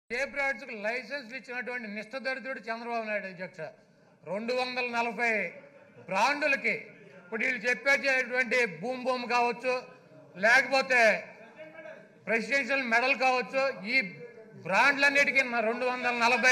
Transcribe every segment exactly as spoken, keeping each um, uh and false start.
ఏ brands కు licence ఇచ్చినటువంటి నిష్ఠదరిద్రుడు చంద్రబాబు నాయుడు అధ్యక్ష. రెండు వందల నలభై బ్రాండులకి ఇప్పుడు వీళ్ళు చెప్పేటువంటి బూమ్ బూమ్ కావచ్చు, లేకపోతే ప్రెసిడెన్షియల్ మెడల్ కావచ్చు, ఈ బ్రాండ్లన్నిటికీ రెండు వందల నలభై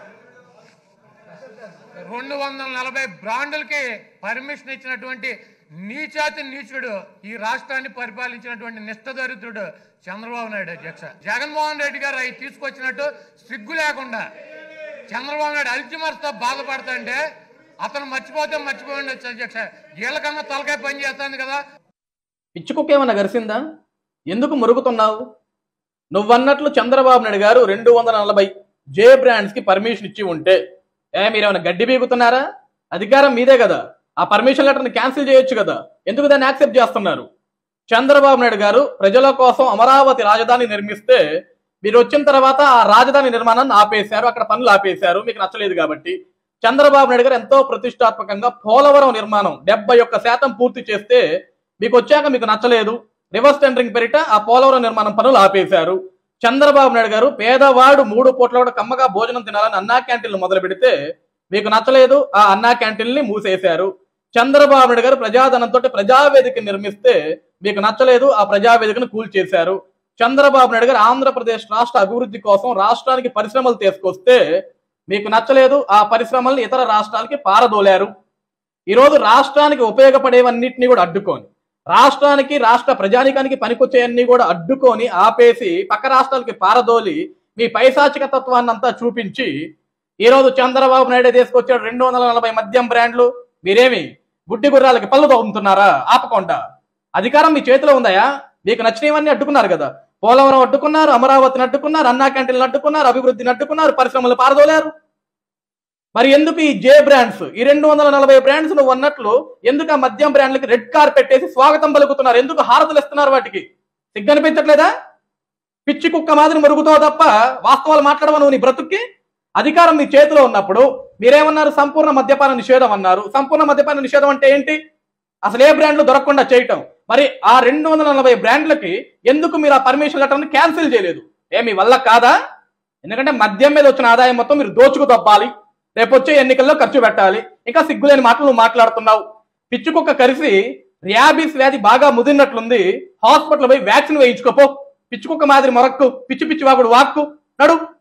రెండు వందల నలభై బ్రాండులకి పర్మిషన్ ఇచ్చినటువంటి నీచాతి నీచుడు ఈ రాష్ట్రాన్ని పరిపాలించినటువంటి నిష్ఠదరిద్రుడు చంద్రబాబు నాయుడు అధ్యక్ష. జగన్మోహన్ రెడ్డి గారు అవి తీసుకొచ్చినట్టు సిగ్గు లేకుండా చంద్రబాబు నాయుడు అల్చిమర్స్తో బాధపడతాంటే అతను మర్చిపోతే మర్చిపోయింది అధ్యక్ష. వీళ్ళకన్నా తలకాయ పని చేస్తుంది కదా. పిచ్చుకుక్క ఏమన్నా గరిసిందా? ఎందుకు మురుగుతున్నావు? నువ్వన్నట్లు చంద్రబాబు నాయుడు గారు రెండు వందల నలభై జే బ్రాండ్స్ కి పర్మిషన్ ఇచ్చి ఉంటే ఏ మీరేమైనా గడ్డి బీగుతున్నారా? అధికారం మీదే కదా, ఆ పర్మిషన్ లెటర్ని క్యాన్సిల్ చేయొచ్చు కదా, ఎందుకు దాన్ని యాక్సెప్ట్ చేస్తున్నారు? చంద్రబాబు నాయుడు గారు ప్రజల కోసం అమరావతి రాజధాని నిర్మిస్తే మీరు వచ్చిన తర్వాత ఆ రాజధాని నిర్మాణాన్ని ఆపేశారు, అక్కడ పనులు ఆపేశారు, మీకు నచ్చలేదు కాబట్టి. చంద్రబాబు నాయుడు గారు ఎంతో ప్రతిష్టాత్మకంగా పోలవరం నిర్మాణం డెబ్బై ఒక్క శాతం పూర్తి చేస్తే మీకు వచ్చాక మీకు నచ్చలేదు, రివర్స్ టెండరింగ్ పేరిట ఆ పోలవరం నిర్మాణం పనులు ఆపేశారు. చంద్రబాబు నాయుడు గారు పేదవాడు మూడు పూట్ల కూడా కమ్మగా భోజనం తినాలని అన్నా క్యాంటీన్లు మొదలు పెడితే మీకు నచ్చలేదు, ఆ అన్నా క్యాంటీన్ని మూసేశారు. చంద్రబాబు నాయుడు గారు ప్రజాధనంతో ప్రజావేదిక నిర్మిస్తే మీకు నచ్చలేదు, ఆ ప్రజావేదికను కూల్చేశారు. చంద్రబాబు నాయుడు గారు ఆంధ్రప్రదేశ్ రాష్ట్ర అభివృద్ధి కోసం రాష్ట్రానికి పరిశ్రమలు తీసుకొస్తే మీకు నచ్చలేదు, ఆ పరిశ్రమల్ని ఇతర రాష్ట్రాలకి పారదోలారు. ఈరోజు రాష్ట్రానికి ఉపయోగపడేవన్నింటినీ కూడా అడ్డుకొని, రాష్ట్రానికి రాష్ట్ర ప్రజానికానికి పనికొచ్చేవన్నీ కూడా అడ్డుకొని ఆపేసి పక్క రాష్ట్రాలకి పారదోలి మీ పైశాచిక తత్వాన్ని అంతా చూపించి ఈరోజు చంద్రబాబు నాయుడు తీసుకొచ్చాడు రెండు వందల నలభై మద్యం బ్రాండ్లు. మీరేమి గుడ్డి గుర్రాలకి పళ్ళు తోముతున్నారా? ఆపకుండా అధికారం మీ చేతిలో ఉందాయా? మీకు నచ్చినవన్నీ అడ్డుకున్నారు కదా. పోలవరం అడ్డుకున్నారు, అమరావతిని అడ్డుకున్నారు, అన్నా క్యాంటీన్లు అడ్డుకున్నారు, అభివృద్ధిని అడ్డుకున్నారు, పరిశ్రమలు పారదోలారు. మరి ఎందుకు ఈ జే బ్రాండ్స్, ఈ రెండు వందల నలభై బ్రాండ్స్ నువ్వు అన్నట్లు ఎందుకు ఆ మద్యం బ్రాండ్లకి రెడ్ కార్పెట్ వేసి స్వాగతం పలుకుతున్నారు? ఎందుకు హారతులు ఇస్తున్నారు? వాటికి సిగ్గనిపించట్లేదా? పిచ్చి కుక్క మాదిరి మురుగుతావు తప్ప వాస్తవాలు మాట్లాడవా నువ్వు నీ బ్రతుక్కి? అధికారం మీ చేతిలో ఉన్నప్పుడు మీరేమన్నారు? సంపూర్ణ మద్యపాన నిషేధం అన్నారు. సంపూర్ణ మద్యపాన నిషేధం అంటే ఏంటి? అసలు ఏ బ్రాండ్లు దొరకకుండా చేయటం. మరి ఆ రెండు వందల నలభై బ్రాండ్లకి ఎందుకు మీరు ఆ పర్మిషన్ లెటర్ని క్యాన్సిల్ చేయలేదు? ఏమి వల్ల కాదా? ఎందుకంటే మద్యం మీద వచ్చిన ఆదాయం మొత్తం మీరు దోచుకు తప్పాలి, రేపు వచ్చే ఎన్నికల్లో ఖర్చు పెట్టాలి. ఇంకా సిగ్గులేని మాటలు నువ్వు మాట్లాడుతున్నావు. పిచ్చుకుక్క కరిసి ర్యాబీస్ వ్యాధి బాగా ముదిరినట్లుంది, హాస్పిటల్ పోయి వ్యాక్సిన్ వేయించుకోపో. పిచ్చుకుక్క మాదిరి మొరక్కు, పిచ్చి పిచ్చి వాగుడు వాక్కు నడు.